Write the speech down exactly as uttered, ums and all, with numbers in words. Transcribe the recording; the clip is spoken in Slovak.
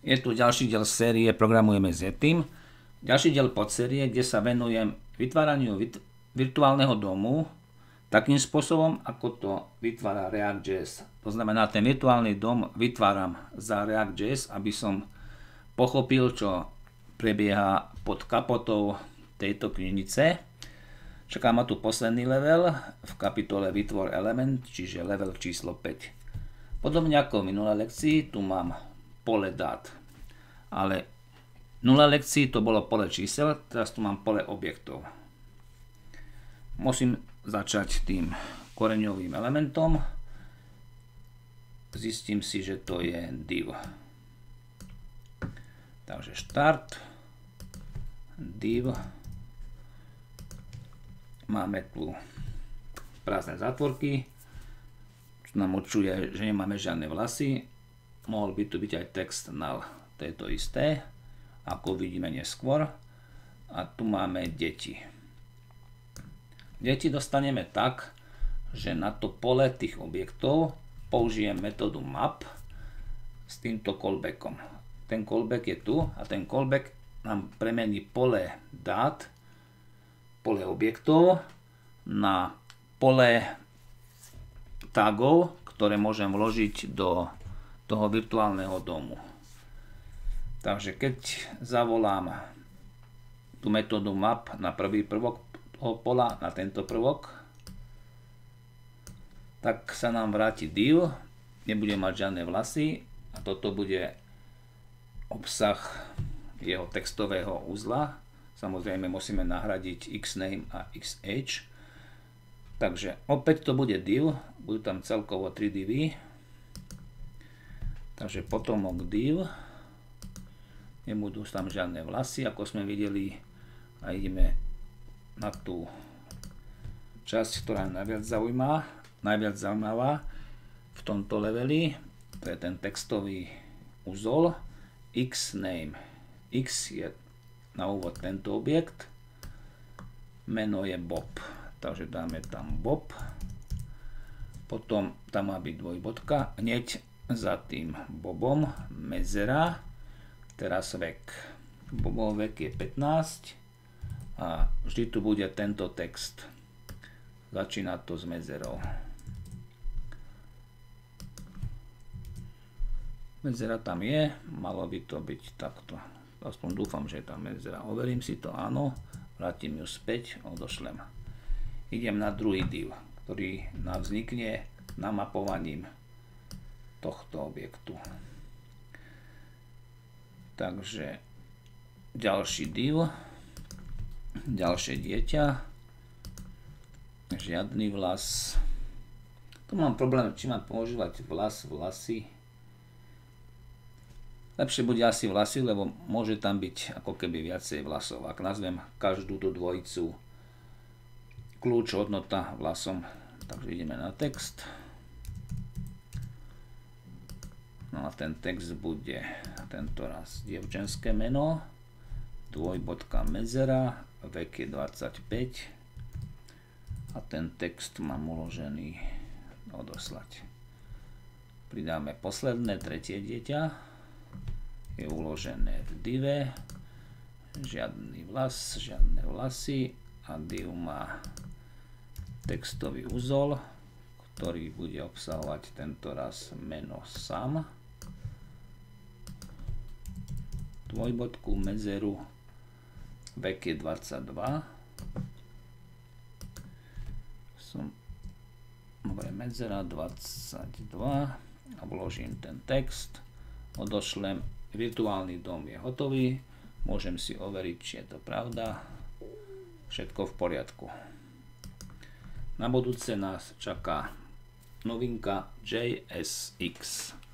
Je tu ďalší diel série Programujeme s Yetim. Ďalší diel podsérie, kde sa venujem vytváraniu vit- virtuálneho domu takým spôsobom, ako to vytvára React.js. To znamená, ten virtuálny dom vytváram za React.js, aby som pochopil, čo prebieha pod kapotou tejto knižnice. Čaká ma tu posledný level v kapitole Vytvor element, čiže level číslo päť. Podobne ako v minulej lekcii, tu mám pole dát. Ale v minulej lekcii to bolo pole čísel, teraz tu mám pole objektov. Musím začať tým koreňovým elementom. Zistím si, že to je div. Takže štart, div. Máme tu prázdne zátvorky, čo nám určuje, že nemáme žiadne vlasy. Mohol by tu byť aj text null, to je to isté, ako vidíme neskôr. A tu máme deti. Deti dostaneme tak, že na to pole tých objektov použijem metódu map s týmto callbackom. Ten callback je tu a ten callback nám premení pole dát, pole objektov na pole tagov, ktoré môžem vložiť do toho virtuálneho domu. Takže keď zavolám tú metódu map na prvý prvok toho pola, na tento prvok, tak sa nám vráti div, nebude mať žiadne vlasy a toto bude obsah jeho textového uzla. Samozrejme musíme nahradiť xname a xh. Takže opäť to bude div, budú tam celkovo tri divy. Takže potomok div, nebudú tam žiadne vlasy, ako sme videli, a ideme na tú časť, ktorá je najviac zaujímavá, najviac zaujímavá v tomto leveli. To je ten textový uzol xname. X je na úvod tento objekt, meno je Bob, takže dáme tam Bob, potom tam má byť dvojbodka, hneď za tým Bobom medzera, teraz vek. Bobov vek je pätnásť a vždy tu bude tento text, začína to s medzerou. Medzera tam je, malo by to byť takto. Aspoň dúfam, že je tam medzera. Overím si to, áno. Vrátim ju späť, odošlem. Idem na druhý div, ktorý nám vznikne namapovaním tohto objektu. Takže ďalší div, ďalšie dieťa, žiadny vlas. Tu mám problém, či mám používať vlas, vlasy. Lepšie bude asi vlasy, lebo môže tam byť ako keby viacej vlasov. Ak nazvem každú tú dvojicu kľúč, hodnota vlasom, takže ideme na text. No a ten text bude tento raz dievčenské meno, dvojbodka medzera, vek je dvadsaťpäť a ten text mám uložený odoslať. Pridáme posledné, tretie dieťa. Je uložené v dive, žiadny vlas, žiadne vlasy a div má textový uzol, ktorý bude obsahovať tento raz meno sam, dvojbodku, medzeru, vek je dvadsaťdva, som, dobre, medzera dvadsaťdva a vložím ten text, odošlem. Virtuálny dom je hotový, môžem si overiť, či je to pravda, všetko v poriadku. Na budúce nás čaká novinka J S X.